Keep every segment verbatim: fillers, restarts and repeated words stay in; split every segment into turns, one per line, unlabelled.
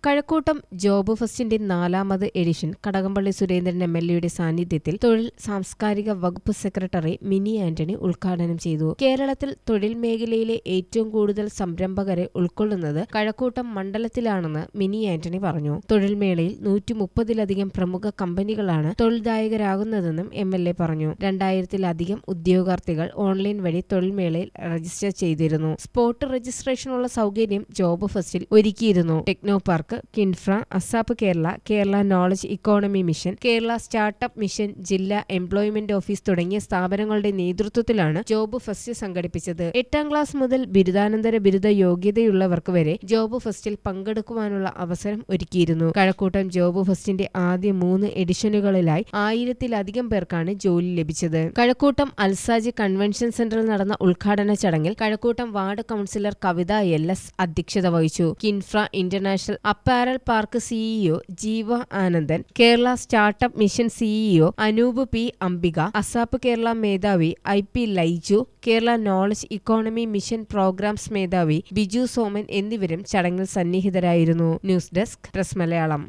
Kazhakkoottam job ഫെസ്റ്റിന്റെ നാലാമത് edition Kadakampally Surendran M L എയുടെ സാന്നിധ്യത്തിൽ തൊഴിൽ സാംസ്കാരിക വകുപ്പ് സെക്രട്ടറി മിനി ആന്റണി ഉദ്ഘാടനം ചെയ്തു. കേരളത്തിൽ തൊഴിൽ മേഖലയിലെ ഏറ്റവും കൂടുതൽ സംരംഭകരെ ഉൾക്കൊള്ളുന്നത് കഴക്കൂട്ടം മണ്ഡലത്തിലാണെന്ന് മിനി ആന്റണി പറഞ്ഞു. തൊഴിൽ മേളയിൽ നൂറ്റി മുപ്പതിലധികം പ്രമുഖ കമ്പനികളാണ് തൊഴിൽദായകരാകുന്നതെന്നും എം എൽ എ പറഞ്ഞു. രണ്ടായിരത്തിലധികം ഉദ്യോഗാർത്ഥികൾ ഓൺലൈൻ വഴി തൊഴിൽ മേളയിൽ രജിസ്റ്റർ ചെയ്തിരുന്നു. സ്പോട്ട് രജിസ്ട്രേഷനുള്ള സൗകര്യം ജോബ് ഫെസ്റ്റിൽ ഒരുക്കിയിരുന്നു. Technopark, KINFRA, ASAP Kerala, Kerala knowledge economy mission, Kerala startup mission, ജില്ലാ എംപ്ലോയ്മെന്റ് ഓഫീസ് തുടങ്ങിയ സ്ഥാപനങ്ങളുടെ നേതൃത്വത്തിലാണ് ജോബ് ഫെസ്റ്റ് സംഘടിപ്പിച്ചത്. എട്ടാം ക്ലാസ് മുതൽ ബിരുദാനന്തര ബിരുദ യോഗ്യതയുള്ളവർക്ക് വരെ ജോബ് ഫെസ്റ്റിൽ പങ്കെടുക്കുവാനുള്ള അവസരം ഒരുക്കിയിരുന്നു. കഴക്കൂട്ടം ജോബ് ഫെസ്റ്റിന്റെ ആദ്യ മൂന്ന് എഡിഷനുകളിലായി ആയിരത്തിലധികം പേർക്കാണ് ജോലി ലഭിച്ചത്. കഴക്കൂട്ടം അൽസാജ് കൺവെൻഷൻ സെന്ററിൽ നടന്ന ഉദ്ഘാടന ചടങ്ങിൽ Kazhakkoottam ward councillor Kavitha L S അധ്യക്ഷത വഹിച്ചു. KINFRA international apparel park CEO Jeeva Anandan, Kerala startup mission CEO Anoop P Ambika, ASAP Kerala മേധാവി I P Laiju, Kerala knowledge economy mission programs മേധാവി ബിജു സോമൻ എന്നിവരും ചടങ്ങിൽ സന്നിഹിതരായിരുന്നു. News desk press Malayalam.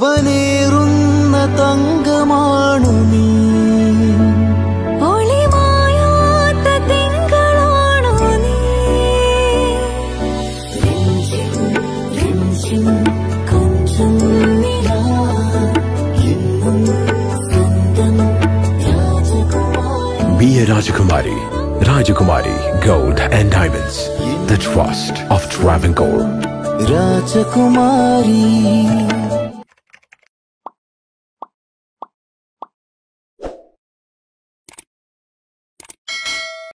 Be a Rajakumari. Rajakumari Gold and Diamonds. The trust of Travancore.
Rajakumari.